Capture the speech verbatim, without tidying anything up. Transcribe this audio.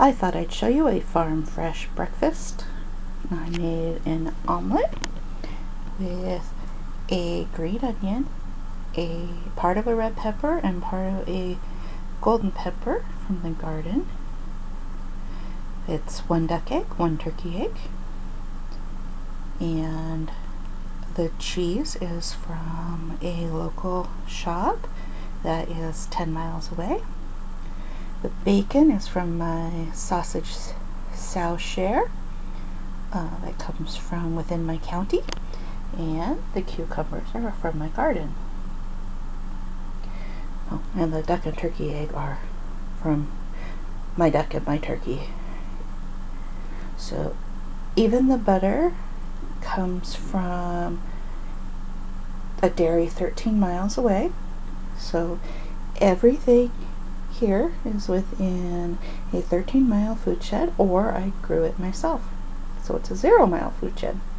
I thought I'd show you a farm fresh breakfast. I made an omelet with a green onion, a part of a red pepper, and part of a golden pepper from the garden. It's one duck egg, one turkey egg, and the cheese is from a local shop that is ten miles away. The bacon is from my sausage sow share uh, that comes from within my county, and the cucumbers are from my garden. Oh, and the duck and turkey egg are from my duck and my turkey. So even the butter comes from a dairy thirteen miles away. So everything here is within a thirteen mile food shed, or I grew it myself. So it's a zero mile food shed.